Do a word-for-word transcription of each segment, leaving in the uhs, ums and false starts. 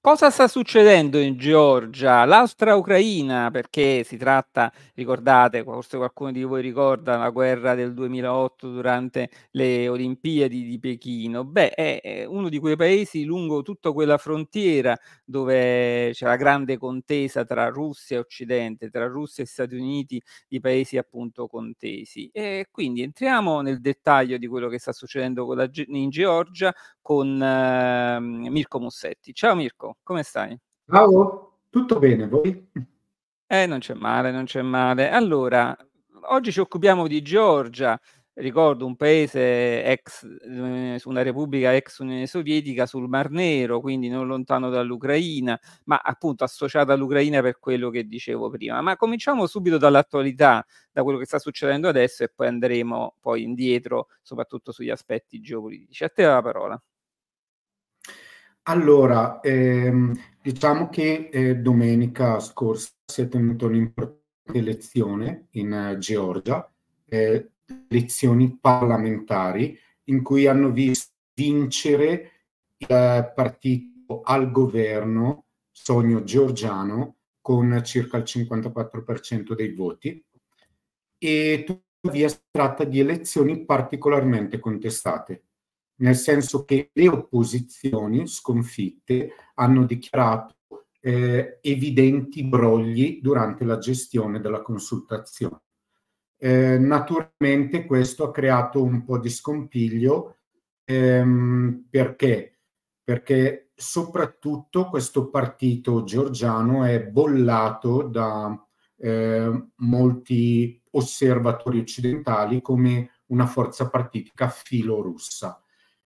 Cosa sta succedendo in Georgia? L'altra Ucraina, perché si tratta, ricordate, forse qualcuno di voi ricorda la guerra del duemilaotto durante le Olimpiadi di Pechino. Beh, è, è uno di quei paesi lungo tutta quella frontiera dove c'è la grande contesa tra Russia e Occidente, tra Russia e Stati Uniti, i paesi appunto contesi. E quindi entriamo nel dettaglio di quello che sta succedendo con la Ge- in Georgia con eh, Mirko Mussetti. Ciao Mirko, come stai? Ciao, tutto bene voi? Eh, non c'è male, non c'è male. Allora, oggi ci occupiamo di Georgia, ricordo un paese ex, eh, su una repubblica ex Unione Sovietica sul Mar Nero, quindi non lontano dall'Ucraina, ma appunto associata all'Ucraina per quello che dicevo prima. Ma cominciamo subito dall'attualità, da quello che sta succedendo adesso e poi andremo poi indietro, soprattutto sugli aspetti geopolitici. A te la parola. Allora, ehm, diciamo che eh, domenica scorsa si è tenuta un'importante elezione in eh, Georgia, eh, elezioni parlamentari in cui hanno visto vincere il partito al governo Sogno Georgiano con circa il cinquantaquattro per cento dei voti, e tuttavia si tratta di elezioni particolarmente contestate, nel senso che le opposizioni sconfitte hanno dichiarato eh, evidenti brogli durante la gestione della consultazione. Eh, naturalmente questo ha creato un po' di scompiglio, ehm, perché? Perché soprattutto questo partito georgiano è bollato da eh, molti osservatori occidentali come una forza partitica filorussa.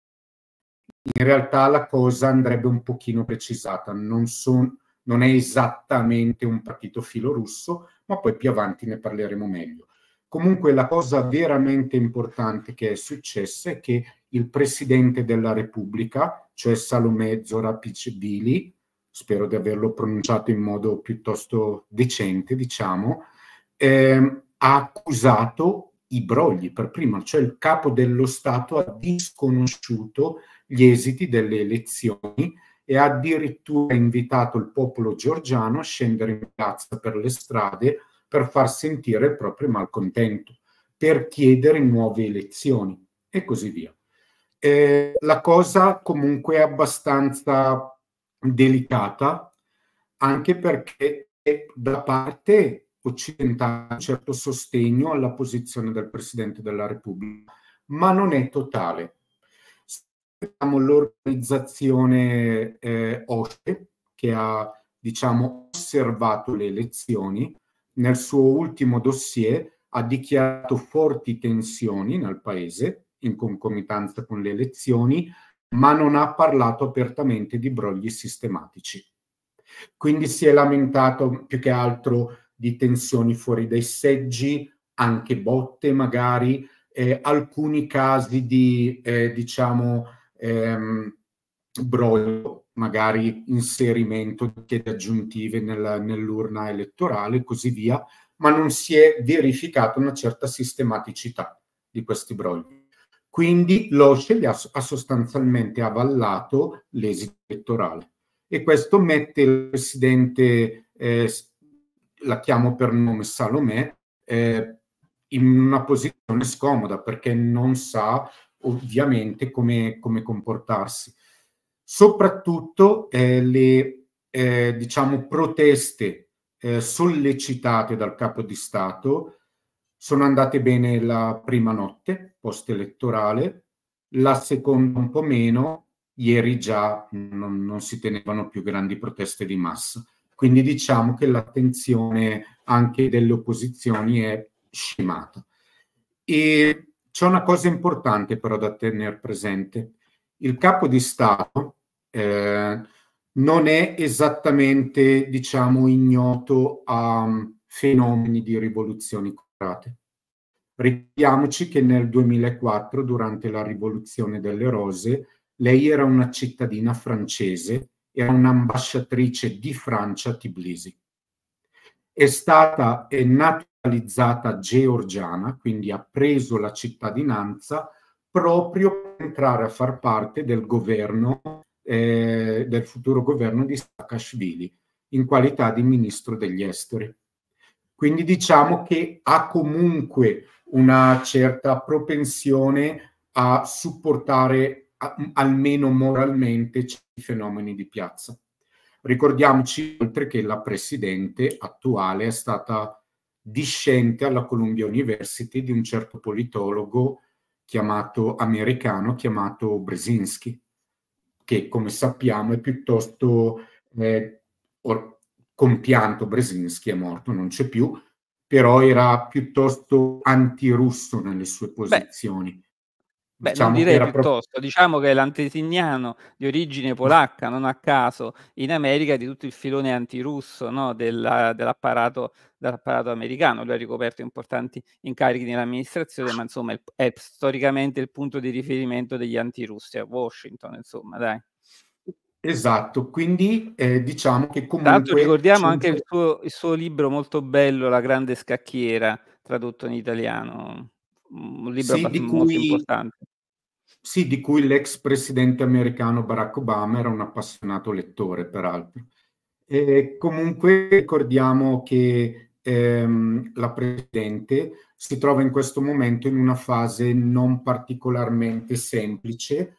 In realtà la cosa andrebbe un pochino precisata, non, son, non è esattamente un partito filorusso, ma poi più avanti ne parleremo meglio. Comunque la cosa veramente importante che è successa è che il presidente della Repubblica, cioè Salome Zorabichvili, spero di averlo pronunciato in modo piuttosto decente, diciamo, eh, ha accusato i brogli per prima, cioè il capo dello Stato ha disconosciuto gli esiti delle elezioni e ha addirittura invitato il popolo georgiano a scendere in piazza per le strade per far sentire il proprio malcontento, per chiedere nuove elezioni e così via. Eh, la cosa comunque è abbastanza delicata, anche perché da parte occidentale c'è un certo sostegno alla posizione del Presidente della Repubblica, ma non è totale. Abbiamo l'organizzazione eh, OSCE, che ha, diciamo, osservato le elezioni. Nel suo ultimo dossier ha dichiarato forti tensioni nel paese in concomitanza con le elezioni, ma non ha parlato apertamente di brogli sistematici. Quindi si è lamentato più che altro di tensioni fuori dai seggi, anche botte magari, eh, alcuni casi di, eh, diciamo, ehm, broglio, magari inserimento di schede aggiuntive nella, nell'urna elettorale e così via, ma non si è verificata una certa sistematicità di questi brogli. Quindi l'OSCE ha, ha sostanzialmente avallato l'esito elettorale e questo mette il presidente, eh, la chiamo per nome Salomè, eh, in una posizione scomoda perché non sa ovviamente come, come comportarsi. Soprattutto eh, le eh, diciamo, proteste eh, sollecitate dal capo di Stato sono andate bene la prima notte post-elettorale, la seconda un po' meno, ieri già non, non si tenevano più grandi proteste di massa. Quindi diciamo che l'attenzione anche delle opposizioni è scemata. E c'è una cosa importante però da tenere presente. Il capo di Stato eh, non è esattamente, diciamo, ignoto a um, fenomeni di rivoluzioni colorate. Ricordiamoci che nel duemilaquattro, durante la rivoluzione delle rose, lei era una cittadina francese, era un'ambasciatrice di Francia a Tbilisi. È stata è naturalizzata georgiana, quindi ha preso la cittadinanza proprio per entrare a far parte del governo eh, del futuro governo di Saakashvili in qualità di ministro degli esteri. Quindi diciamo che ha comunque una certa propensione a supportare a, almeno moralmente i fenomeni di piazza. Ricordiamoci oltre che la presidente attuale è stata discente alla Columbia University di un certo politologo chiamato americano chiamato Brzezinski, che come sappiamo è piuttosto eh, or, compianto. Brzezinski è morto, non c'è più, però era piuttosto antirusso nelle sue posizioni. Beh, beh, non Diciamo che direi era proprio... piuttosto, diciamo che è l'antesignano di origine polacca, non a caso, in America di tutto il filone antirusso, no, della, dell'apparato, dell'apparato americano. Lui ha ricoperto importanti incarichi nell'amministrazione, ma insomma è, è storicamente il punto di riferimento degli antirussi a Washington, insomma, dai. Esatto, quindi eh, diciamo che Tra l'altro comunque ricordiamo c'è un... anche il suo, il suo libro molto bello, La grande scacchiera, tradotto in italiano, un libro Sì, abbast- di molto cui, importante. sì, di cui l'ex presidente americano Barack Obama era un appassionato lettore, peraltro. E comunque ricordiamo che ehm, la Presidente si trova in questo momento in una fase non particolarmente semplice.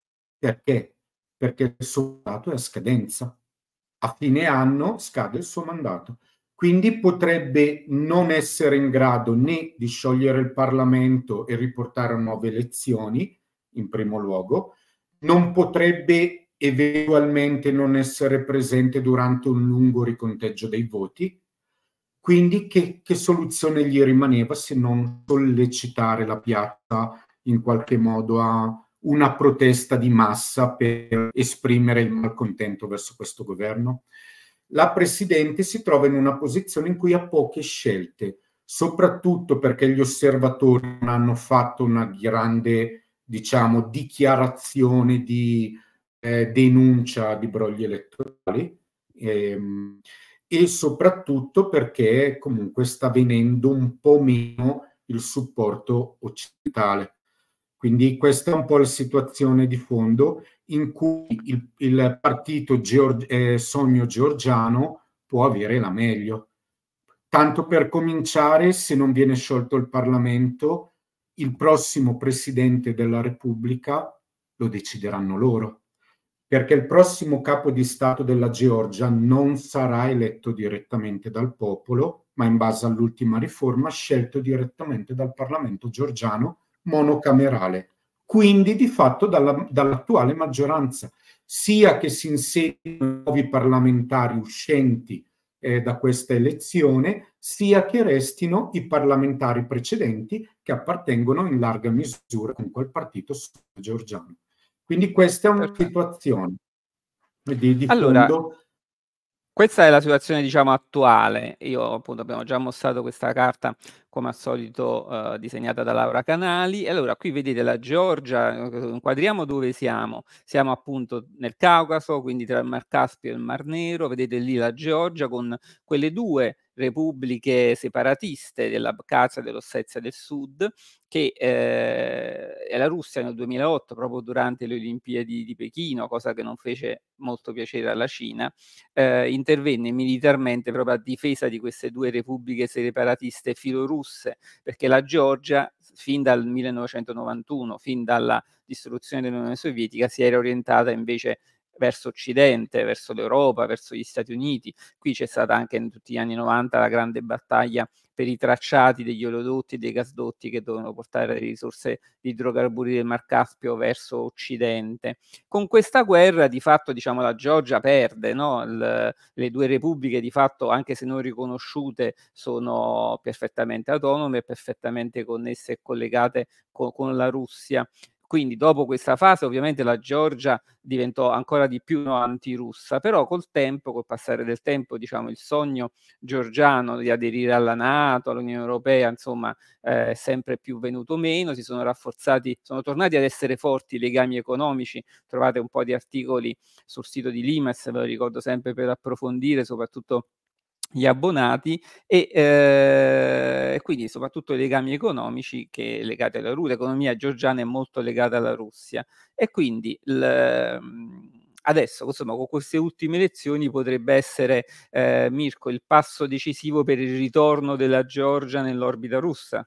Perché? Perché il suo mandato è a scadenza. A fine anno scade il suo mandato. Quindi potrebbe non essere in grado né di sciogliere il Parlamento e riportare a nuove elezioni, in primo luogo, non potrebbe eventualmente non essere presente durante un lungo riconteggio dei voti. Quindi che, che soluzione gli rimaneva se non sollecitare la piazza in qualche modo a una protesta di massa per esprimere il malcontento verso questo governo? La Presidente si trova in una posizione in cui ha poche scelte, soprattutto perché gli osservatori non hanno fatto una grande, diciamo, dichiarazione di eh, denuncia di brogli elettorali. Ehm, e soprattutto perché comunque sta venendo un po' meno il supporto occidentale. Quindi questa è un po' la situazione di fondo in cui il, il partito Georg- eh, Sogno Georgiano può avere la meglio. Tanto per cominciare, se non viene sciolto il Parlamento, il prossimo Presidente della Repubblica lo decideranno loro, perché il prossimo capo di Stato della Georgia non sarà eletto direttamente dal popolo, ma in base all'ultima riforma scelto direttamente dal Parlamento georgiano monocamerale, quindi di fatto dalla, dall'attuale maggioranza, sia che si insedino nuovi parlamentari uscenti eh, da questa elezione, sia che restino i parlamentari precedenti che appartengono in larga misura con quel partito georgiano. Quindi questa è una Perfetto. situazione di, di Allora, fondo. questa è la situazione, diciamo, attuale. Io, appunto, abbiamo già mostrato questa carta, come al solito, eh, disegnata da Laura Canali. E allora, qui vedete la Georgia, eh, inquadriamo dove siamo. Siamo appunto nel Caucaso, quindi tra il Mar Caspio e il Mar Nero. Vedete lì la Georgia con quelle due repubbliche separatiste dell'Abkhazia e dell'Ossetia del Sud, che eh, e la Russia nel duemilaotto, proprio durante le Olimpiadi di Pechino, cosa che non fece molto piacere alla Cina, eh, intervenne militarmente proprio a difesa di queste due repubbliche separatiste filorusse, perché la Georgia, fin dal millenovecentonovantuno, fin dalla distruzione dell'Unione Sovietica, si era orientata invece verso Occidente, verso l'Europa, verso gli Stati Uniti. Qui c'è stata anche in tutti gli anni novanta la grande battaglia per i tracciati degli oleodotti e dei gasdotti che dovevano portare le risorse di idrocarburi del Mar Caspio verso Occidente. Con questa guerra di fatto, diciamo, la Georgia perde, no? Il, le due repubbliche di fatto, anche se non riconosciute, sono perfettamente autonome e perfettamente connesse e collegate co- con la Russia. Quindi dopo questa fase ovviamente la Georgia diventò ancora di più, no, antirussa, però col tempo, col passare del tempo, diciamo, il sogno georgiano di aderire alla NATO, all'Unione Europea, insomma, eh, è sempre più venuto meno, si sono rafforzati, sono tornati ad essere forti i legami economici. Trovate un po' di articoli sul sito di Limes, ve lo ricordo sempre per approfondire, soprattutto gli abbonati, e eh, quindi soprattutto i legami economici che legati alla Russia. L'economia georgiana è molto legata alla Russia, e quindi il, adesso, insomma, con queste ultime elezioni potrebbe essere, ehm, Mirko, il passo decisivo per il ritorno della Georgia nell'orbita russa?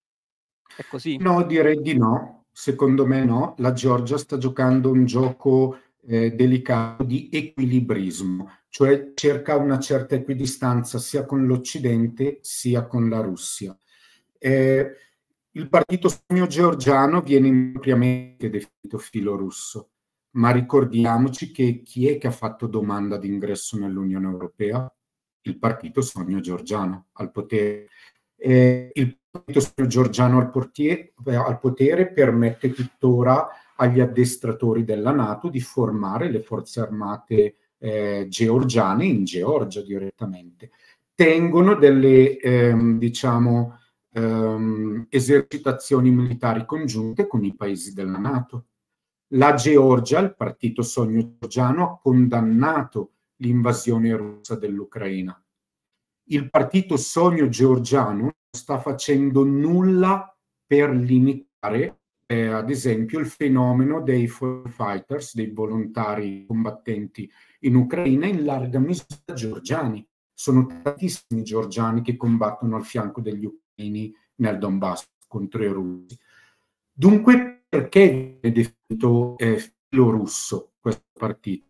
È così? No, direi di no. Secondo me no. La Georgia sta giocando un gioco eh, delicato di equilibrismo, cioè cerca una certa equidistanza sia con l'Occidente sia con la Russia. Eh, il partito Sogno Georgiano viene ampiamente definito filorusso, ma ricordiamoci che chi è che ha fatto domanda d'ingresso nell'Unione Europea? Il partito Sogno Georgiano al potere. Eh, il partito georgiano al, portiere, al potere permette tuttora agli addestratori della NATO di formare le forze armate eh, georgiane in Georgia direttamente. Tengono delle, ehm, diciamo, ehm, esercitazioni militari congiunte con i paesi della NATO. La Georgia, il partito Sogno Georgiano, ha condannato l'invasione russa dell'Ucraina. Il partito Sogno Georgiano non sta facendo nulla per limitare, eh, ad esempio, il fenomeno dei foreign fighters, dei volontari combattenti in Ucraina, in larga misura georgiani. Sono tantissimi georgiani che combattono al fianco degli ucraini nel Donbass contro i russi. Dunque, perché è definito eh, filorusso questo partito?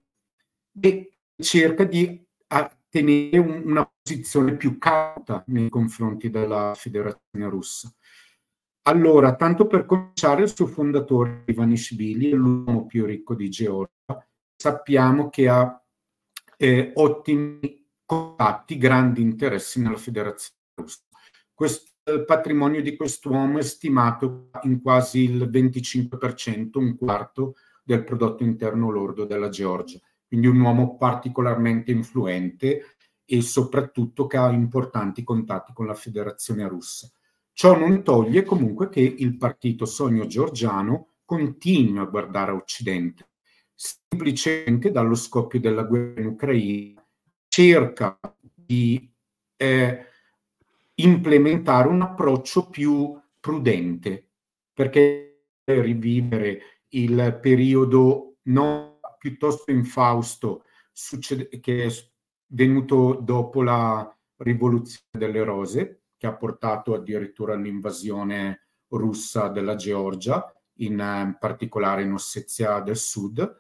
E cerca di tenere un, una posizione più cauta nei confronti della Federazione Russa. Allora, tanto per cominciare, il suo fondatore, Ivanishvili, è l'uomo più ricco di Georgia. Sappiamo che ha eh, ottimi contatti, grandi interessi nella Federazione Russa. Questo, il patrimonio di quest'uomo è stimato in quasi il venticinque per cento, un quarto del prodotto interno lordo della Georgia. Quindi un uomo particolarmente influente e soprattutto che ha importanti contatti con la Federazione Russa. Ciò non toglie comunque che il partito Sogno Georgiano continui a guardare a Occidente. Semplicemente dallo scoppio della guerra in Ucraina cerca di eh, implementare un approccio più prudente, perché rivivere il periodo non piuttosto infausto succede, che è venuto dopo la rivoluzione delle rose, che ha portato addirittura all'invasione russa della Georgia, in, in particolare in Ossetia del Sud,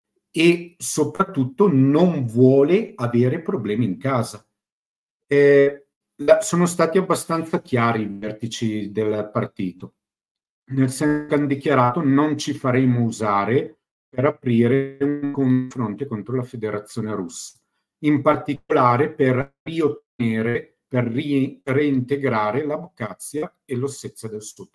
e soprattutto non vuole avere problemi in casa. Eh, la, sono stati abbastanza chiari i vertici del partito, nel senso che hanno dichiarato non ci faremo usare per aprire un confronto contro la Federazione Russa, in particolare per riottenere, per ri, reintegrare l'Abkhazia e l'Ossetia del Sud.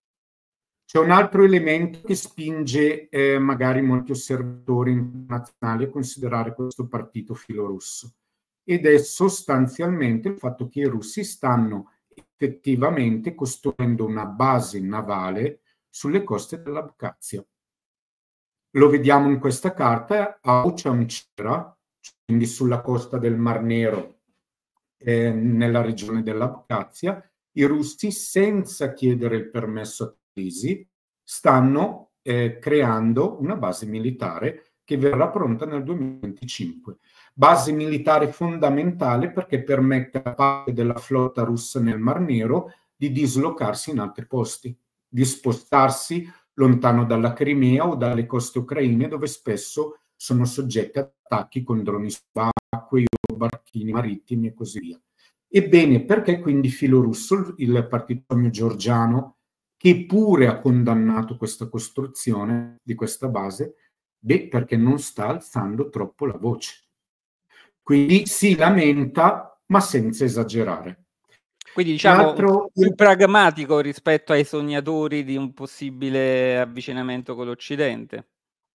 C'è un altro elemento che spinge eh, magari molti osservatori internazionali a considerare questo partito filorusso, ed è sostanzialmente il fatto che i russi stanno effettivamente costruendo una base navale sulle coste dell'Abkhazia. Lo vediamo in questa carta a Ochamchira, quindi sulla costa del Mar Nero, eh, nella regione dell'Abkhazia. I russi, senza chiedere il permesso a Tbilisi, stanno eh, creando una base militare che verrà pronta nel duemilaventicinque. Base militare fondamentale perché permette a parte della flotta russa nel Mar Nero di dislocarsi in altri posti, di spostarsi lontano dalla Crimea o dalle coste ucraine, dove spesso sono soggetti a attacchi con droni subacquei o barchini marittimi e così via. Ebbene, perché quindi filorusso il partito georgiano, che pure ha condannato questa costruzione di questa base? Beh, perché non sta alzando troppo la voce. Quindi si lamenta, ma senza esagerare. Quindi diciamo altro... più pragmatico rispetto ai sognatori di un possibile avvicinamento con l'Occidente.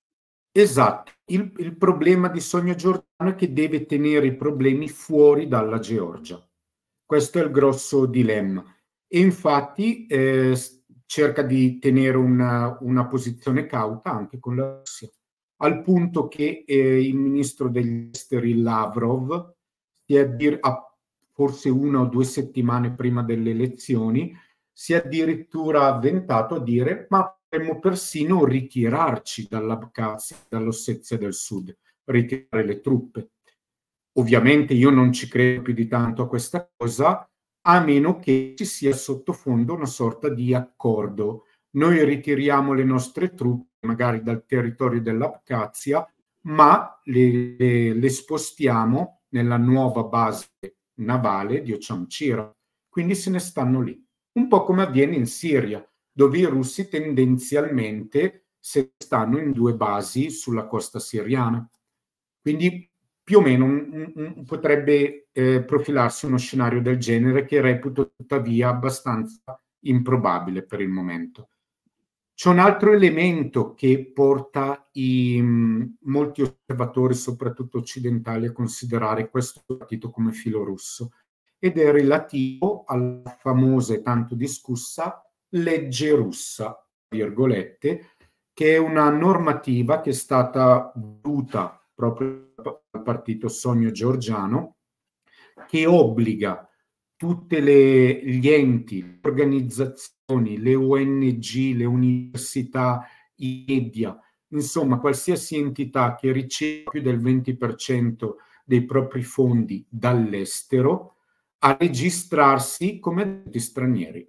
Esatto. Il, il problema di Sogno Georgiano è che deve tenere i problemi fuori dalla Georgia. Questo è il grosso dilemma. E infatti eh, cerca di tenere una, una posizione cauta anche con la Russia, al punto che eh, il ministro degli esteri Lavrov, si è dir, a, forse una o due settimane prima delle elezioni, si è addirittura avventato a dire ma potremmo persino ritirarci dall'Abkhazia, dall'Ossetia del Sud, ritirare le truppe. Ovviamente io non ci credo più di tanto a questa cosa, a meno che ci sia sottofondo una sorta di accordo. Noi ritiriamo le nostre truppe, magari dal territorio dell'Abkhazia, ma le, le, le spostiamo nella nuova base navale di Ochamchira. Quindi se ne stanno lì. Un po' come avviene in Siria, dove i russi tendenzialmente se stanno in due basi sulla costa siriana. Quindi più o meno un, un, potrebbe eh, profilarsi uno scenario del genere, che reputo tuttavia abbastanza improbabile per il momento. C'è un altro elemento che porta i, mh, molti osservatori, soprattutto occidentali, a considerare questo partito come filorusso, ed è relativo alla famosa e tanto discussa legge russa, virgolette, che è una normativa che è stata voluta proprio dal partito Sogno Georgiano, che obbliga tutti gli enti, le organizzazioni, le O N G, le università, i media, insomma qualsiasi entità che riceve più del venti per cento dei propri fondi dall'estero a registrarsi come agenti stranieri.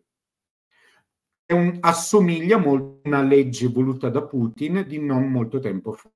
È un, assomiglia molto a una legge voluta da Putin di non molto tempo fa.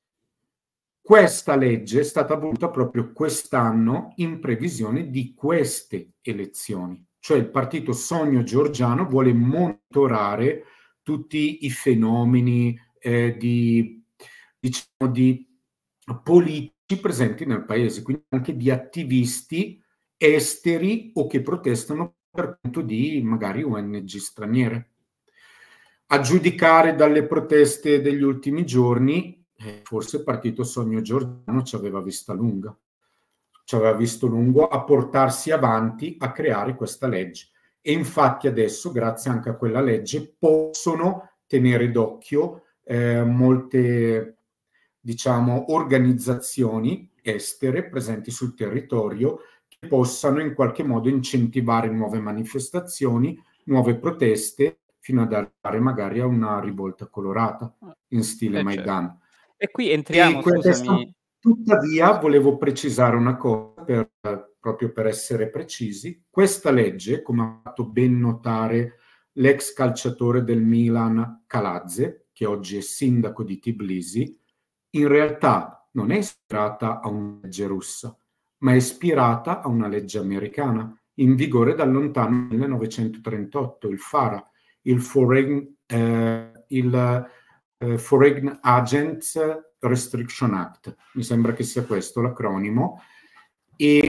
Questa legge è stata voluta proprio quest'anno in previsione di queste elezioni, cioè il partito Sogno Georgiano vuole monitorare tutti i fenomeni eh, di, diciamo, di politici presenti nel paese, quindi anche di attivisti esteri o che protestano per conto di magari O N G straniere. A giudicare dalle proteste degli ultimi giorni, forse il partito Sogno Georgiano ci aveva vista lunga, ci aveva visto lungo a portarsi avanti a creare questa legge. E infatti adesso, grazie anche a quella legge, possono tenere d'occhio eh, molte, diciamo, organizzazioni estere presenti sul territorio che possano in qualche modo incentivare nuove manifestazioni, nuove proteste, fino ad arrivare magari a una rivolta colorata in stile eh, Maidan. Certo. E qui entriamo, e scusami. Tuttavia, volevo precisare una cosa, per, proprio per essere precisi. Questa legge, come ha fatto ben notare l'ex calciatore del Milan Kaladze, che oggi è sindaco di Tbilisi, in realtà non è ispirata a una legge russa, ma è ispirata a una legge americana, in vigore dal lontano millenovecentotrentotto, il FARA, il Foreign, eh, il, eh, Foreign Agents Restriction Act, mi sembra che sia questo l'acronimo, e,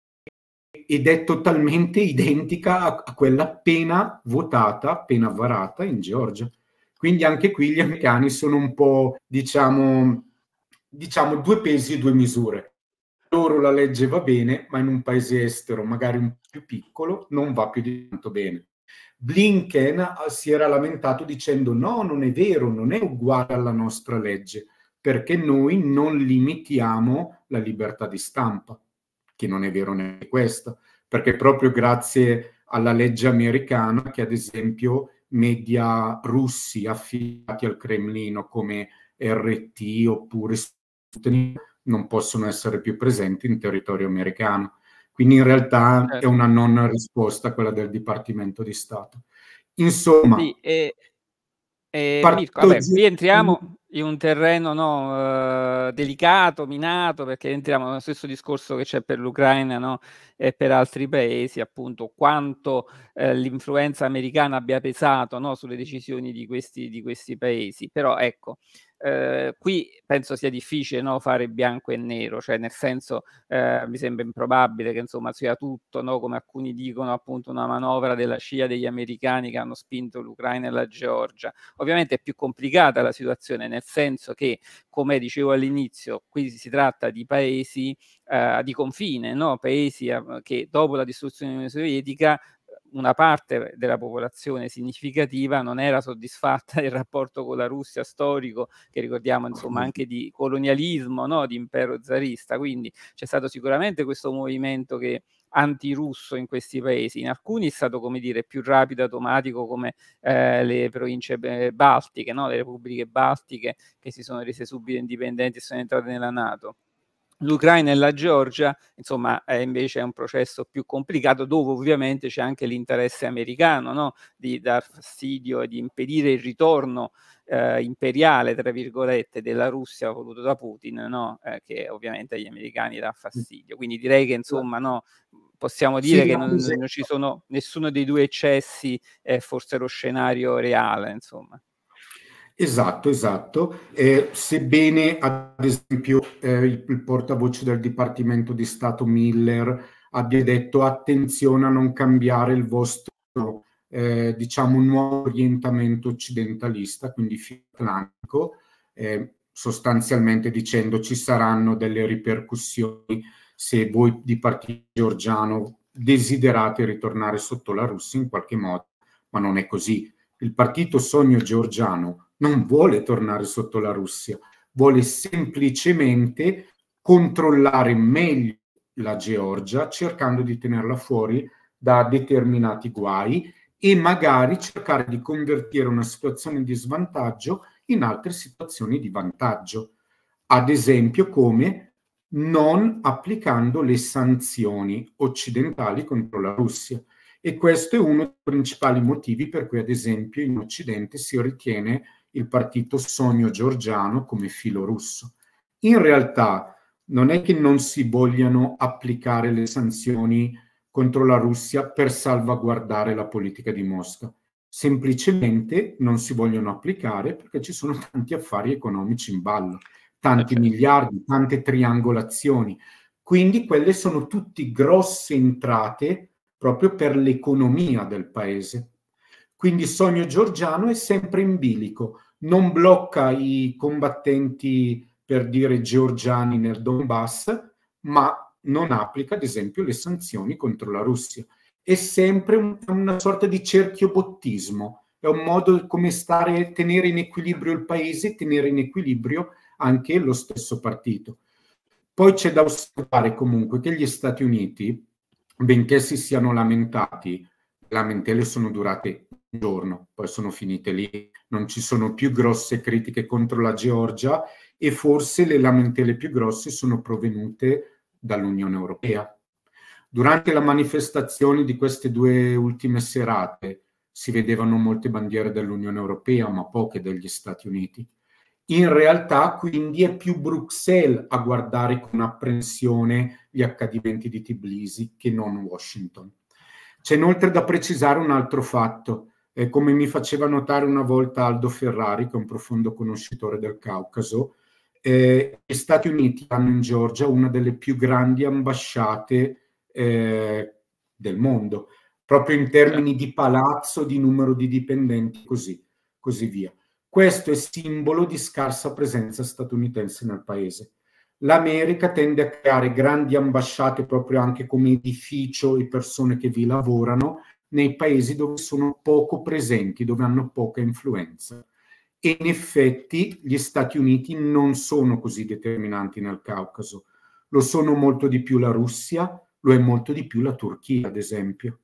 ed è totalmente identica a, a quella appena votata, appena varata in Georgia. Quindi anche qui gli americani sono un po', diciamo, diciamo due pesi e due misure. Loro la legge va bene, ma in un paese estero, magari un po' più piccolo, non va più di tanto bene. Blinken si era lamentato dicendo no, non è vero, non è uguale alla nostra legge, perché noi non limitiamo la libertà di stampa, che non è vero neanche questo, perché proprio grazie alla legge americana che ad esempio media russi affiliati al Cremlino come R T oppure non possono essere più presenti in territorio americano. Quindi in realtà certo. È una non risposta quella del Dipartimento di Stato. Insomma, sì, e, e Mirko, vabbè, qui entriamo in un terreno no, uh, delicato, minato, perché entriamo nello stesso discorso che c'è per l'Ucraina, no, e per altri paesi, appunto, quanto eh, l'influenza americana abbia pesato, no, sulle decisioni di questi, di questi paesi. Però ecco, eh, qui penso sia difficile, no, fare bianco e nero, cioè nel senso eh, mi sembra improbabile che insomma sia tutto, no, come alcuni dicono, appunto una manovra della C I A degli americani che hanno spinto l'Ucraina e la Georgia. Ovviamente è più complicata la situazione, nel senso che, come dicevo all'inizio, qui si tratta di paesi eh, di confine, no? Paesi eh, che dopo la distruzione dell'Unione Sovietica una parte della popolazione significativa non era soddisfatta del rapporto con la Russia storico, che ricordiamo insomma anche di colonialismo, no? Di impero zarista, quindi c'è stato sicuramente questo movimento che antirusso in questi paesi. In alcuni è stato, come dire, più rapido, automatico, come eh, le province eh, baltiche, no? Le repubbliche baltiche che si sono rese subito indipendenti e sono entrate nella NATO. L'Ucraina e la Georgia, insomma, è invece è un processo più complicato, dove ovviamente c'è anche l'interesse americano, no? Di dar fastidio e di impedire il ritorno eh, imperiale, tra virgolette, della Russia voluto da Putin, no? Eh, che ovviamente agli americani dà fastidio. Quindi direi che, insomma, no, possiamo dire Sì, che ad non, non esempio. ci sono nessuno dei due eccessi, è forse lo scenario reale, insomma. Esatto, esatto. Eh, sebbene ad esempio eh, il, il portavoce del Dipartimento di Stato Miller abbia detto attenzione a non cambiare il vostro, eh, diciamo, nuovo orientamento occidentalista, quindi fiatlantico, eh, sostanzialmente dicendo ci saranno delle ripercussioni se voi di partito georgiano desiderate ritornare sotto la Russia in qualche modo, ma non è così. Il partito Sogno Georgiano non vuole tornare sotto la Russia, vuole semplicemente controllare meglio la Georgia, cercando di tenerla fuori da determinati guai e magari cercare di convertire una situazione di svantaggio in altre situazioni di vantaggio. Ad esempio, come non applicando le sanzioni occidentali contro la Russia. E questo è uno dei principali motivi per cui, ad esempio, in Occidente si ritiene il partito Sogno Georgiano come filo russo. In realtà non è che non si vogliano applicare le sanzioni contro la Russia per salvaguardare la politica di Mosca. Semplicemente non si vogliono applicare perché ci sono tanti affari economici in ballo, tanti Perfetto. miliardi, tante triangolazioni. Quindi quelle sono tutte grosse entrate proprio per l'economia del paese. Quindi Sogno Georgiano è sempre in bilico, non blocca i combattenti, per dire, georgiani nel Donbass, ma non applica, ad esempio, le sanzioni contro la Russia. È sempre un, una sorta di cerchiobottismo, è un modo come stare, tenere in equilibrio il paese, tenere in equilibrio anche lo stesso partito. Poi c'è da osservare comunque che gli Stati Uniti, benché si siano lamentati, le lamentele sono durate un giorno, poi sono finite lì, non ci sono più grosse critiche contro la Georgia e forse le lamentele più grosse sono provenute dall'Unione Europea. Durante la manifestazione di queste due ultime serate si vedevano molte bandiere dell'Unione Europea, ma poche degli Stati Uniti. In realtà quindi è più Bruxelles a guardare con apprensione gli accadimenti di Tbilisi che non Washington. C'è inoltre da precisare un altro fatto, eh, come mi faceva notare una volta Aldo Ferrari, che è un profondo conoscitore del Caucaso, eh, gli Stati Uniti hanno in Georgia una delle più grandi ambasciate eh, del mondo, proprio in termini di palazzo, di numero di dipendenti, così, così via. Questo è simbolo di scarsa presenza statunitense nel paese. L'America tende a creare grandi ambasciate proprio anche come edificio e persone che vi lavorano nei paesi dove sono poco presenti, dove hanno poca influenza. E in effetti gli Stati Uniti non sono così determinanti nel Caucaso. Lo sono molto di più la Russia, lo è molto di più la Turchia, ad esempio.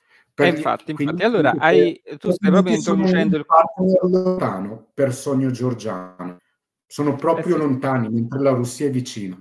E Per gli, infatti, infatti, quindi allora hai, tu Stati stai proprio Uniti sono un introducendo il... partner lontano per Sogno Georgiano. Sono Eh proprio sì. lontani, mentre la Russia è vicina.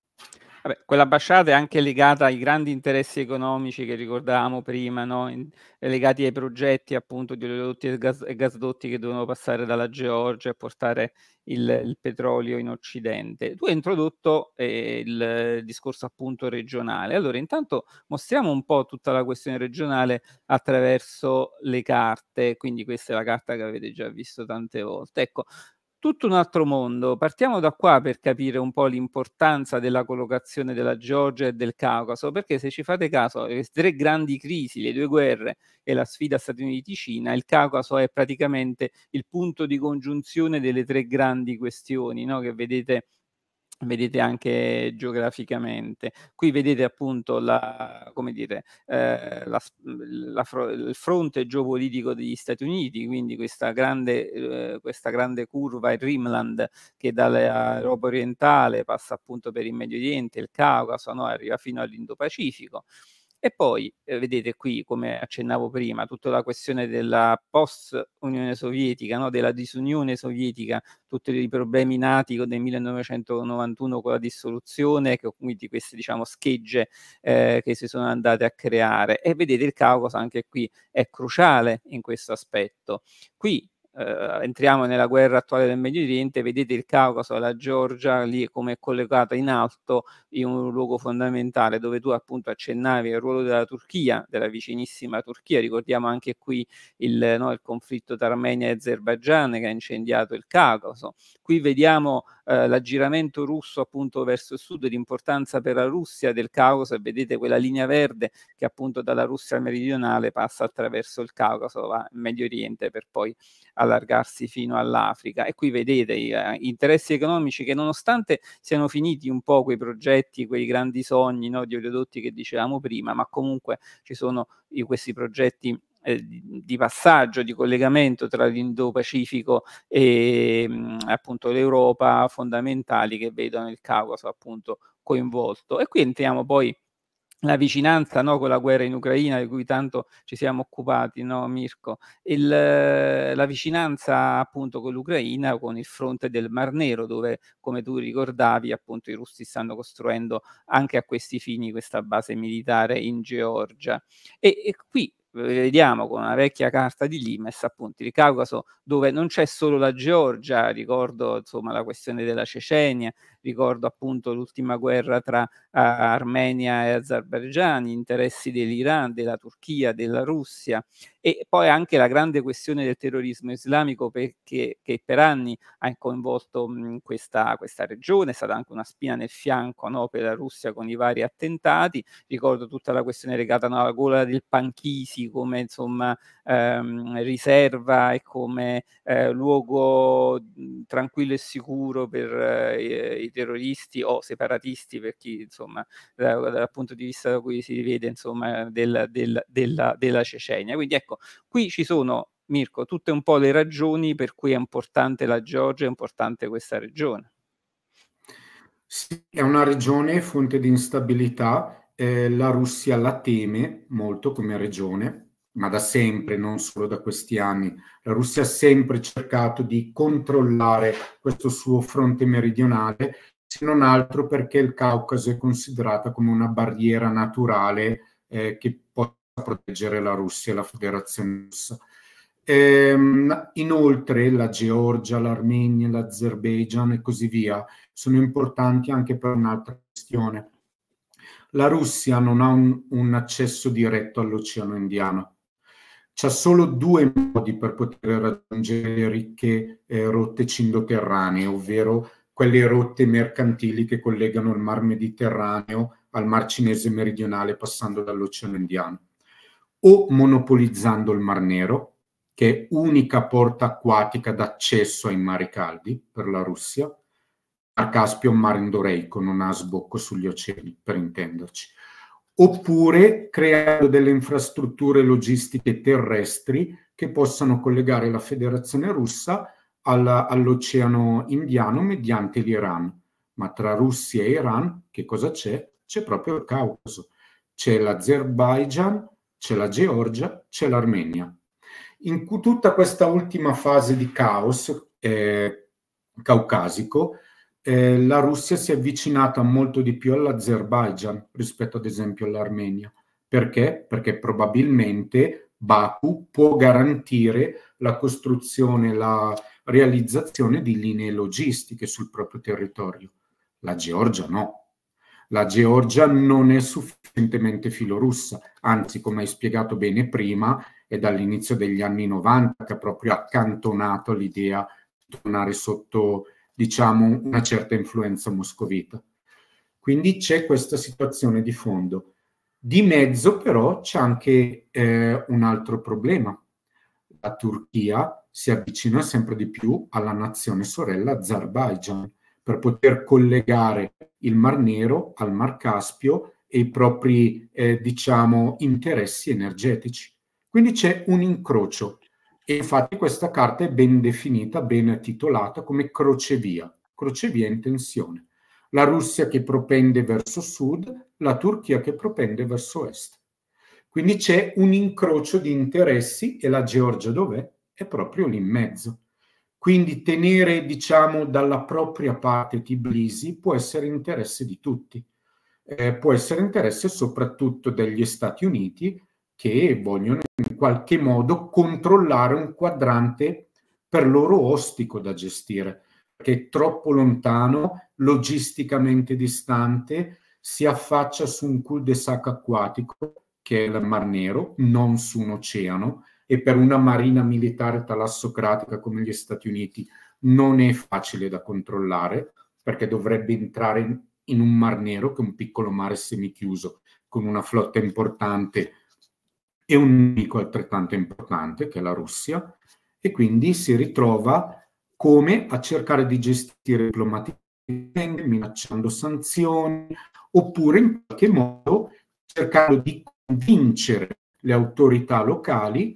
Vabbè, quell'ambasciata è anche legata ai grandi interessi economici che ricordavamo prima, no? In, legati ai progetti appunto di oleodotti e, gas, e gasdotti che dovevano passare dalla Georgia e portare il, il petrolio in Occidente. Tu hai introdotto eh, il discorso appunto regionale. Allora, intanto mostriamo un po' tutta la questione regionale attraverso le carte, quindi questa è la carta che avete già visto tante volte. Ecco, tutto un altro mondo. Partiamo da qua per capire un po' l'importanza della collocazione della Georgia e del Caucaso, perché se ci fate caso, le tre grandi crisi, le due guerre e la sfida Stati Uniti-Cina, il Caucaso è praticamente il punto di congiunzione delle tre grandi questioni, no? Che vedete vedete anche geograficamente. Qui vedete appunto la, come dire, eh, la, la, il fronte geopolitico degli Stati Uniti, quindi questa grande, eh, questa grande curva, il Rimland, che dall'Europa orientale passa appunto per il Medio Oriente, il Caucaso, no? Arriva fino all'Indo-Pacifico. E poi, ehm, vedete qui, come accennavo prima, tutta la questione della post Unione Sovietica, no, della disunione sovietica, tutti i problemi nati con nel millenovecentonovantuno con la dissoluzione, che quindi queste diciamo schegge, ehm, che si sono andate a creare. E vedete il Caucaso anche qui è cruciale in questo aspetto. Qui Ehm, entriamo nella guerra attuale del Medio Oriente, vedete il Caucaso, la Georgia lì come è collegata in alto in un luogo fondamentale, dove tu appunto accennavi al ruolo della Turchia, della vicinissima Turchia, ricordiamo anche qui il, no, il conflitto tra Armenia e Azerbaigian che ha incendiato il Caucaso. Qui vediamo eh, l'aggiramento russo appunto verso il sud, l'importanza per la Russia del Caucaso, e vedete quella linea verde che appunto dalla Russia meridionale passa attraverso il Caucaso, va in Medio Oriente per poi allargarsi fino all'Africa. E qui vedete i eh, interessi economici che, nonostante siano finiti un po' quei progetti, quei grandi sogni, no, di oleodotti che dicevamo prima, ma comunque ci sono i, questi progetti eh, di, di passaggio, di collegamento tra l'Indo-Pacifico e mh, appunto l'Europa, fondamentali, che vedono il Caucaso appunto coinvolto. E qui entriamo poi la vicinanza, no, con la guerra in Ucraina, di cui tanto ci siamo occupati, no, Mirko? Il, la vicinanza appunto con l'Ucraina, con il fronte del Mar Nero, dove, come tu ricordavi, appunto i russi stanno costruendo anche a questi fini questa base militare in Georgia. E, e qui vediamo con una vecchia carta di Limes appunto il Caucaso, dove non c'è solo la Georgia, ricordo insomma la questione della Cecenia, ricordo appunto l'ultima guerra tra uh, Armenia e Azerbaigian, gli interessi dell'Iran, della Turchia, della Russia, e poi anche la grande questione del terrorismo islamico, perché, che per anni ha coinvolto mh, questa, questa regione, è stata anche una spina nel fianco, no, per la Russia con i vari attentati. Ricordo tutta la questione legata, no, alla gola del Panchisi come insomma ehm, riserva e come eh, luogo mh, tranquillo e sicuro per eh, i terroristi o separatisti, per chi insomma da, dal punto di vista da cui si vede insomma del, del, della, della Cecenia. Quindi ecco, qui ci sono, Mirko, tutte un po' le ragioni per cui è importante la Georgia, è importante questa regione. Sì, è una regione fonte di instabilità, eh, la Russia la teme molto come regione, ma da sempre, non solo da questi anni. La Russia ha sempre cercato di controllare questo suo fronte meridionale, se non altro perché il Caucaso è considerata come una barriera naturale eh, che possa proteggere la Russia e la Federazione Russa. Ehm, inoltre la Georgia, l'Armenia, l'Azerbaigian e così via sono importanti anche per un'altra questione. La Russia non ha un, un accesso diretto all'Oceano Indiano. C'ha solo due modi per poter raggiungere le ricche eh, rotte cindoterranee, ovvero quelle rotte mercantili che collegano il Mar Mediterraneo al Mar Cinese meridionale passando dall'Oceano Indiano. O monopolizzando il Mar Nero, che è unica porta acquatica d'accesso ai mari caldi per la Russia. Mar Caspio è un mare indoreico, non ha sbocco sugli oceani, per intenderci. Oppure creando delle infrastrutture logistiche terrestri che possano collegare la Federazione Russa alla, all'Oceano Indiano mediante l'Iran. Ma tra Russia e Iran che cosa c'è? C'è proprio il Caucaso. C'è l'Azerbaigian, c'è la Georgia, c'è l'Armenia. In tutta questa ultima fase di caos eh, caucasico, eh, la Russia si è avvicinata molto di più all'Azerbaigian rispetto ad esempio all'Armenia. Perché? Perché probabilmente Baku può garantire la costruzione, la realizzazione di linee logistiche sul proprio territorio. La Georgia no. La Georgia non è sufficientemente filorussa, anzi, come hai spiegato bene prima, è dall'inizio degli anni novanta che ha proprio accantonato l'idea di tornare sotto, diciamo, una certa influenza moscovita. Quindi c'è questa situazione di fondo. Di mezzo però c'è anche eh, un altro problema. La Turchia si avvicina sempre di più alla nazione sorella Azerbaigian per poter collegare il Mar Nero al Mar Caspio e i propri, eh, diciamo, interessi energetici. Quindi c'è un incrocio e infatti questa carta è ben definita, ben titolata come crocevia, crocevia in tensione. La Russia che propende verso sud, la Turchia che propende verso est. Quindi c'è un incrocio di interessi e la Georgia dov'è? È proprio lì in mezzo. Quindi tenere, diciamo, dalla propria parte Tbilisi può essere interesse di tutti. Eh, può essere interesse soprattutto degli Stati Uniti, che vogliono in qualche modo controllare un quadrante per loro ostico da gestire, che è troppo lontano, logisticamente distante, si affaccia su un cul-de-sac acquatico, che è il Mar Nero, non su un oceano, e per una marina militare talassocratica come gli Stati Uniti non è facile da controllare, perché dovrebbe entrare in, in un Mar Nero, che è un piccolo mare semichiuso, con una flotta importante e un nemico altrettanto importante, che è la Russia, e quindi si ritrova come a cercare di gestire diplomaticamente, minacciando sanzioni, oppure in qualche modo cercando di convincere le autorità locali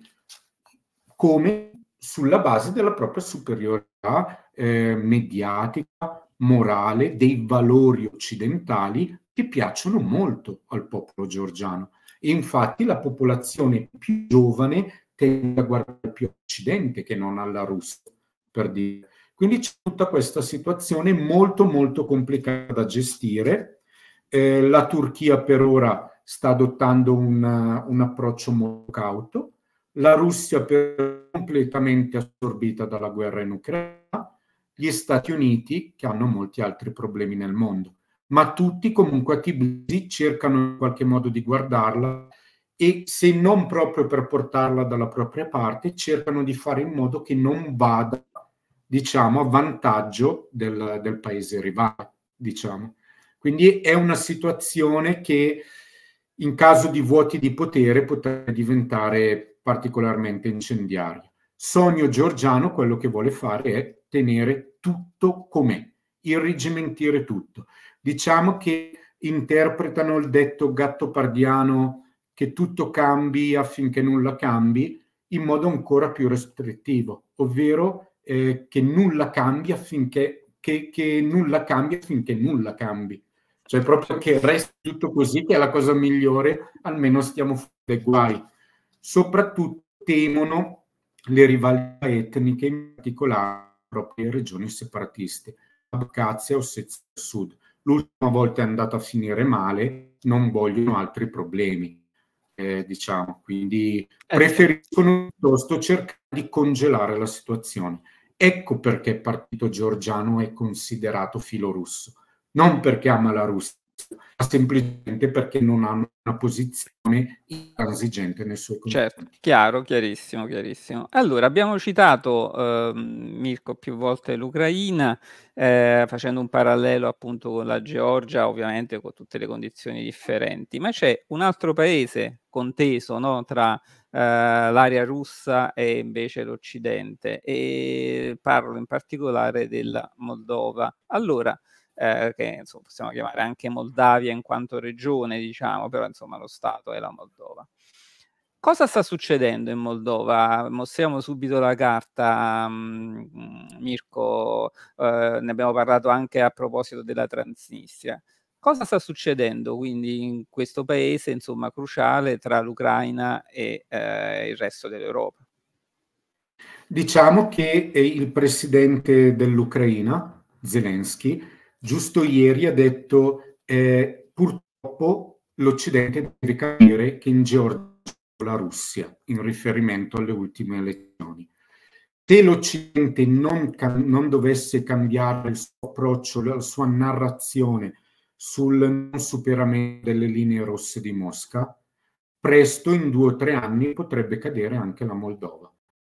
come sulla base della propria superiorità eh, mediatica, morale, dei valori occidentali che piacciono molto al popolo georgiano. E infatti la popolazione più giovane tende a guardare più all'Occidente che non alla Russia, per dire. Quindi c'è tutta questa situazione molto molto complicata da gestire. Eh, la Turchia per ora sta adottando un, un approccio molto cauto. La Russia per completamente assorbita dalla guerra in Ucraina, gli Stati Uniti che hanno molti altri problemi nel mondo, ma tutti comunque a Tbilisi cercano in qualche modo di guardarla e se non proprio per portarla dalla propria parte, cercano di fare in modo che non vada, diciamo, a vantaggio del, del paese rivale, diciamo. Quindi è una situazione che in caso di vuoti di potere potrebbe diventare particolarmente incendiaria. Sogno georgiano quello che vuole fare è tenere tutto com'è, irrigimentire tutto. Diciamo che interpretano il detto gattopardiano che tutto cambi affinché nulla cambi in modo ancora più restrittivo, ovvero eh, che nulla cambi affinché che, che nulla cambi affinché nulla cambi. Cioè proprio che resti tutto così, che è la cosa migliore, almeno stiamo fuori dai guai. Soprattutto temono le rivalità etniche, in particolare proprio le regioni separatiste, Abkhazia e Ossetia del Sud. L'ultima volta è andata a finire male, non vogliono altri problemi, eh, diciamo, quindi preferiscono piuttosto cercare di congelare la situazione. Ecco perché il partito georgiano è considerato filorusso, non perché ama la Russia, ma semplicemente perché non hanno una posizione intransigente nei suoi confronti. Certo, chiaro, chiarissimo, chiarissimo. Allora, abbiamo citato, ehm, Mirko, più volte l'Ucraina, ehm, facendo un parallelo appunto con la Georgia, ovviamente con tutte le condizioni differenti, ma c'è un altro paese conteso, no, tra, ehm, l'area russa e invece l'Occidente, e parlo in particolare della Moldova. Allora, ehm, che insomma possiamo chiamare anche Moldavia in quanto regione, diciamo, però insomma lo stato è la Moldova. Cosa sta succedendo in Moldova? Mostriamo subito la carta, mhmm, Mirko, uhm, ne abbiamo parlato anche a proposito della Transnistria. Cosa sta succedendo quindi in questo paese, insomma, cruciale tra l'Ucraina e, ehm, il resto dell'Europa? Diciamo che eh, il presidente dell'Ucraina, Zelensky, giusto ieri ha detto eh, purtroppo l'Occidente deve capire che in Georgia c'è la Russia, in riferimento alle ultime elezioni. Se l'Occidente non, non dovesse cambiare il suo approccio, la sua narrazione sul non superamento delle linee rosse di Mosca, presto, in due o tre anni, potrebbe cadere anche la Moldova,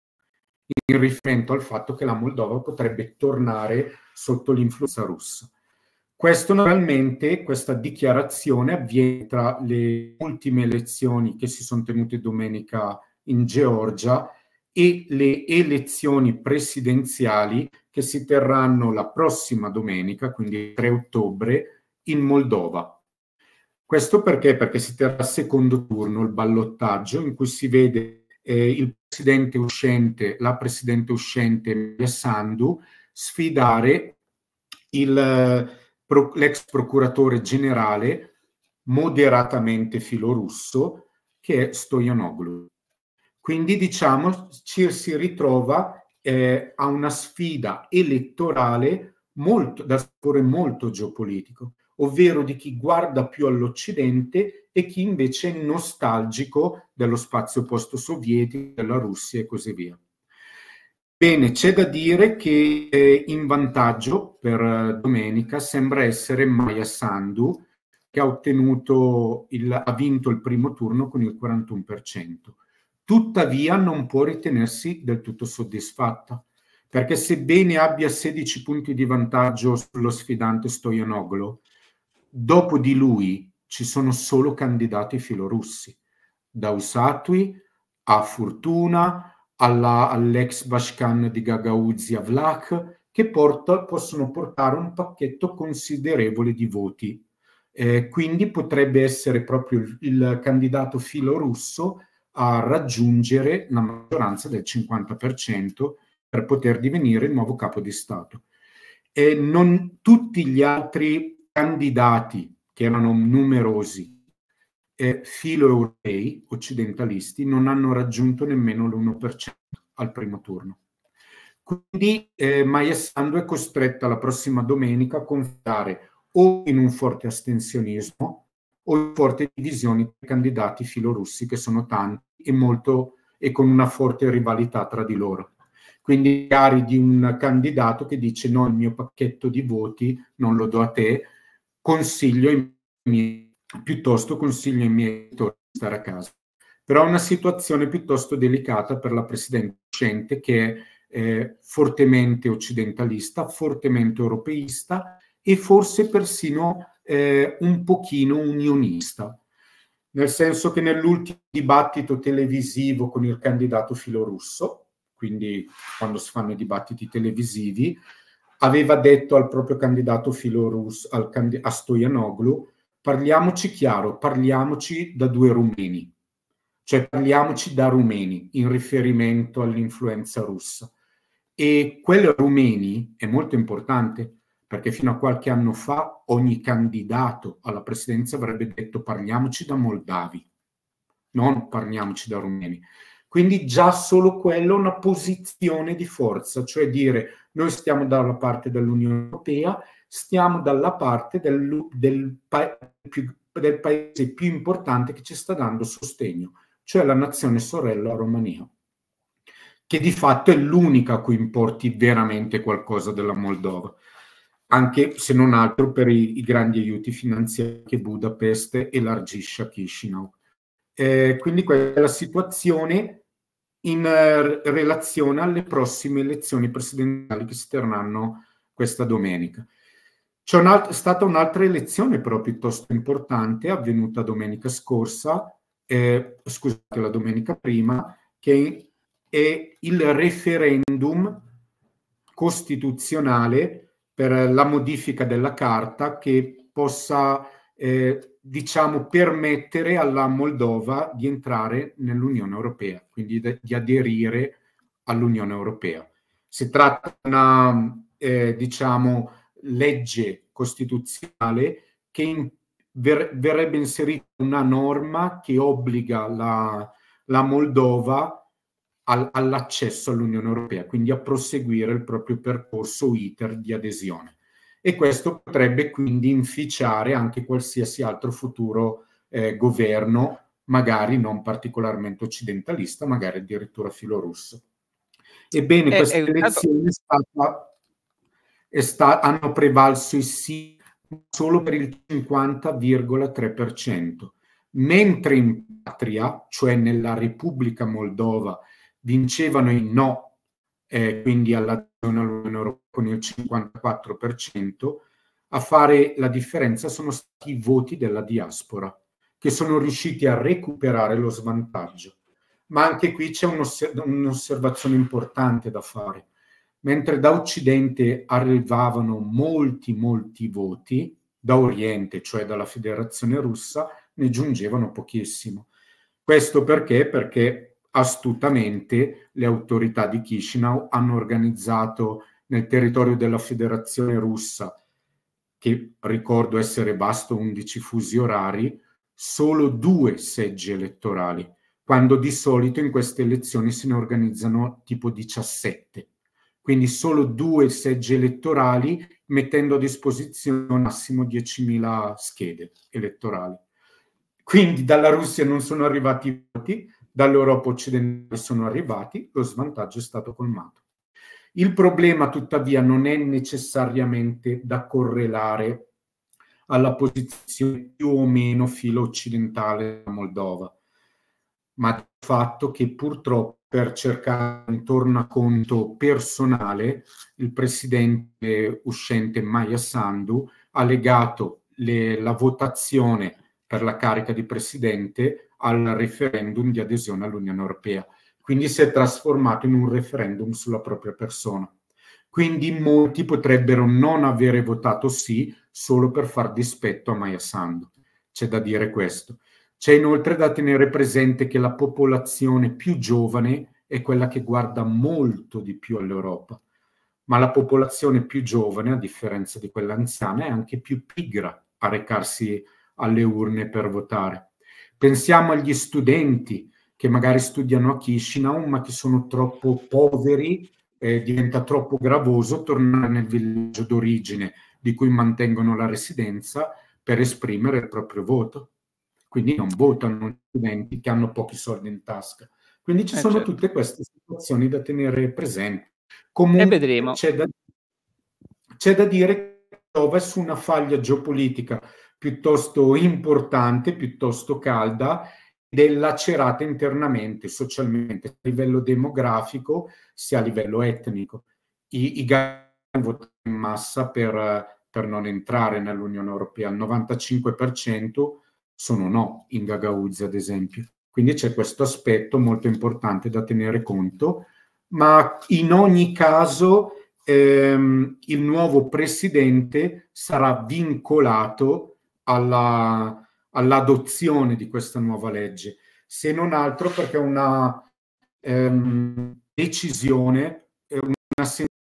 in riferimento al fatto che la Moldova potrebbe tornare sotto l'influenza russa. Questo naturalmente, questa dichiarazione avviene tra le ultime elezioni che si sono tenute domenica in Georgia e le elezioni presidenziali che si terranno la prossima domenica, quindi il tre ottobre, in Moldova. Questo perché? Perché si terrà il secondo turno, il ballottaggio, in cui si vede eh, il presidente uscente, la presidente uscente Maia Sandu, sfidare il, l'ex procuratore generale moderatamente filorusso, che è Stoyanoglu. Quindi diciamo ci si ritrova eh, a una sfida elettorale molto, da sapore molto geopolitico, ovvero di chi guarda più all'Occidente e chi invece è nostalgico dello spazio post-sovietico, della Russia e così via. Bene, c'è da dire che eh, in vantaggio per eh, domenica sembra essere Maia Sandu, che ha ottenuto il, ha vinto il primo turno con il quarantuno per cento. Tuttavia non può ritenersi del tutto soddisfatta, perché sebbene abbia sedici punti di vantaggio sullo sfidante Stoyanoglu, dopo di lui ci sono solo candidati filorussi, da Usatui a Fortuna, alla, all'ex Bashkan di Gagauzia Vlach, che porta, possono portare un pacchetto considerevole di voti. Eh, quindi potrebbe essere proprio il, il candidato filorusso a raggiungere la maggioranza del cinquanta per cento per poter divenire il nuovo capo di Stato. E non tutti gli altri candidati, che erano numerosi, eh, filo-europei, occidentalisti, non hanno raggiunto nemmeno l'uno per cento al primo turno. Quindi eh, Maia Sandu è costretta la prossima domenica a confidare o in un forte astensionismo o in forti divisioni tra i candidati filorussi, che sono tanti e, molto, e con una forte rivalità tra di loro. Quindi magari di un candidato che dice no, il mio pacchetto di voti non lo do a te, consiglio i miei, piuttosto consiglio ai miei elettori di stare a casa. Però è una situazione piuttosto delicata per la Presidente uscente, che è eh, fortemente occidentalista, fortemente europeista e forse persino eh, un pochino unionista, nel senso che nell'ultimo dibattito televisivo con il candidato filorusso, quindi quando si fanno i dibattiti televisivi, aveva detto al proprio candidato filorusso, al candid- a Stoyanoglu, parliamoci chiaro, parliamoci da due rumeni, cioè parliamoci da rumeni, in riferimento all'influenza russa. E quel rumeni è molto importante, perché fino a qualche anno fa ogni candidato alla presidenza avrebbe detto parliamoci da moldavi, non parliamoci da rumeni. Quindi già solo quello è una posizione di forza, cioè dire noi stiamo dalla parte dell'Unione Europea, stiamo dalla parte del, del, pa- più, del paese più importante che ci sta dando sostegno, cioè la nazione sorella Romania, che di fatto è l'unica a cui importi veramente qualcosa della Moldova, anche se non altro per i, i grandi aiuti finanziari che Budapest elargisce a Chisinau. Eh, quindi questa è la situazione in uh, relazione alle prossime elezioni presidenziali che si terranno questa domenica. C'è un stata un'altra elezione però piuttosto importante, avvenuta domenica scorsa, eh, scusate, la domenica prima, che è il referendum costituzionale per la modifica della Carta che possa eh, diciamo permettere alla Moldova di entrare nell'Unione Europea, quindi de- di aderire all'Unione Europea. Si tratta di una eh, diciamo legge costituzionale che in, ver, verrebbe inserita una norma che obbliga la, la Moldova al, all'accesso all'Unione Europea, quindi a proseguire il proprio percorso iter di adesione. E questo potrebbe quindi inficiare anche qualsiasi altro futuro eh, governo, magari non particolarmente occidentalista, magari addirittura filorusso. Ebbene, queste eh, elezioni è stata, è sta, hanno prevalso i sì solo per il cinquanta virgola tre per cento, mentre in patria, cioè nella Repubblica Moldova, vincevano i no, eh, quindi all'adesione all'Unione Europea con il cinquantaquattro per cento, a fare la differenza sono stati i voti della diaspora, che sono riusciti a recuperare lo svantaggio. Ma anche qui c'è un'osservazione importante da fare. Mentre da Occidente arrivavano molti, molti voti, da Oriente, cioè dalla Federazione Russa, ne giungevano pochissimo. Questo perché? Perché astutamente le autorità di Chisinau hanno organizzato nel territorio della Federazione Russa, che ricordo essere basto undici fusi orari, solo due seggi elettorali, quando di solito in queste elezioni se ne organizzano tipo diciassette. Quindi solo due seggi elettorali, mettendo a disposizione massimo diecimila schede elettorali. Quindi dalla Russia non sono arrivati i voti, dall'Europa occidentale sono arrivati, lo svantaggio è stato colmato. Il problema tuttavia non è necessariamente da correlare alla posizione più o meno filo-occidentale della Moldova, ma il fatto che purtroppo per cercare un tornaconto personale il presidente uscente Maia Sandu ha legato le, la votazione per la carica di presidente al referendum di adesione all'Unione Europea. Quindi si è trasformato in un referendum sulla propria persona. Quindi molti potrebbero non avere votato sì solo per far dispetto a Maia Sandu. C'è da dire questo. C'è inoltre da tenere presente che la popolazione più giovane è quella che guarda molto di più all'Europa, ma la popolazione più giovane, a differenza di quella anziana, è anche più pigra a recarsi alle urne per votare. Pensiamo agli studenti che magari studiano a Chisinau, ma che sono troppo poveri, eh, diventa troppo gravoso tornare nel villaggio d'origine di cui mantengono la residenza per esprimere il proprio voto. Quindi non votano studenti che hanno pochi soldi in tasca. Quindi ci eh sono certo. tutte queste situazioni da tenere presenti. Comunque, e vedremo. C'è da, c'è da dire che trova su una faglia geopolitica piuttosto importante, piuttosto calda, ed è lacerata internamente, socialmente, a livello demografico, sia a livello etnico. I, i votano in massa per, per non entrare nell'Unione Europea, il novantacinque per cento sono no in Gagauzia, ad esempio. Quindi c'è questo aspetto molto importante da tenere conto, ma in ogni caso ehm, il nuovo presidente sarà vincolato alla, all'adozione di questa nuova legge, se non altro perché una ehm, decisione, una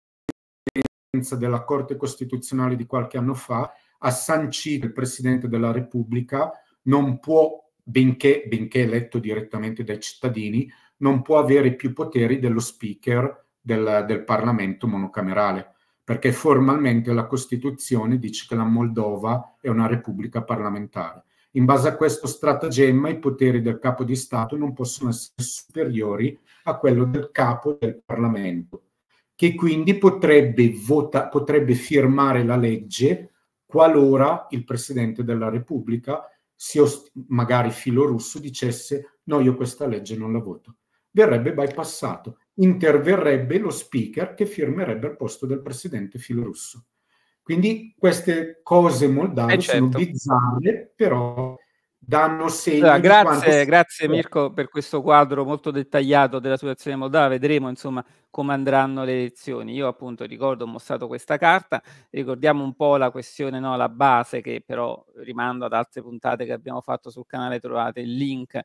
sentenza della Corte Costituzionale di qualche anno fa ha sancito il Presidente della Repubblica non può, benché, benché eletto direttamente dai cittadini, non può avere più poteri dello speaker del, del Parlamento monocamerale, perché formalmente la Costituzione dice che la Moldova è una repubblica parlamentare. In base a questo stratagemma i poteri del capo di Stato non possono essere superiori a quello del capo del Parlamento, che quindi potrebbe, vota, potrebbe firmare la legge qualora il Presidente della Repubblica, si magari filorusso, dicesse no, io questa legge non la voto. Verrebbe bypassato, interverrebbe lo speaker che firmerebbe al posto del Presidente filorusso. Quindi queste cose moldave eh sono certo. bizzarre, però danno segni allora, di quanto... Grazie, grazie Mirko per questo quadro molto dettagliato della situazione moldava. Vedremo insomma come andranno le elezioni. Io appunto ricordo, ho mostrato questa carta, ricordiamo un po' la questione, no, la base, che però rimando ad altre puntate che abbiamo fatto sul canale, trovate il link,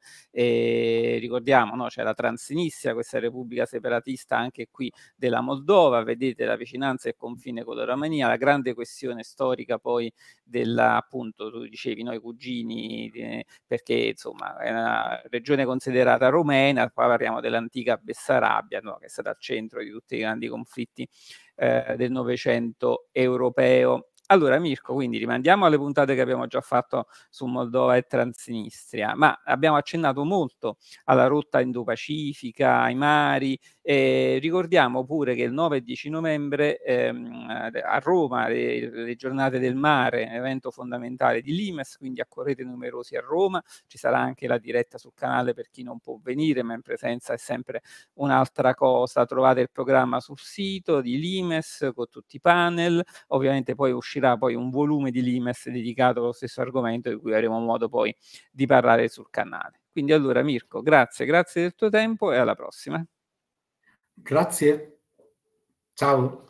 e ricordiamo, no, c'è la Transnistria, questa repubblica separatista anche qui della Moldova, vedete la vicinanza e confine con la Romania, la grande questione storica poi della, appunto, tu dicevi, noi cugini, eh, perché insomma è una regione considerata romena, qua parliamo dell'antica Bessarabia, no, che è stata al centro di tutti i grandi conflitti eh, del Novecento europeo. Allora Mirko, quindi rimandiamo alle puntate che abbiamo già fatto su Moldova e Transnistria, ma abbiamo accennato molto alla rotta Indo-Pacifica, ai mari, e ricordiamo pure che il nove e dieci novembre ehm, a Roma le, le giornate del mare, evento fondamentale di Limes, quindi accorrete numerosi a Roma, ci sarà anche la diretta sul canale per chi non può venire, ma in presenza è sempre un'altra cosa. Trovate il programma sul sito di Limes con tutti i panel, ovviamente poi uscirà poi un volume di Limes dedicato allo stesso argomento, di cui avremo modo poi di parlare sul canale. Quindi allora Mirko, grazie, grazie del tuo tempo e alla prossima. Grazie. Ciao.